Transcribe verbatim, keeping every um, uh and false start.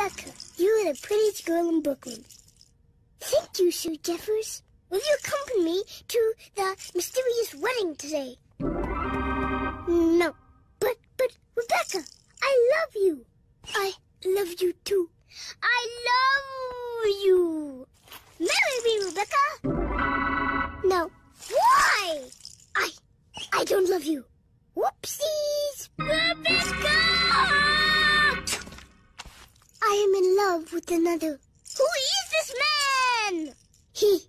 Rebecca, you are the prettiest girl in Brooklyn. Thank you, Sir Jeffers. Will you accompany me to the mysterious wedding today? No. But, but, Rebecca, I love you. I love you, too. I love you. Marry me, Rebecca. No. Why? I, I don't love you. Whoopsies. Rebecca! I am in love with another. Who is this man? He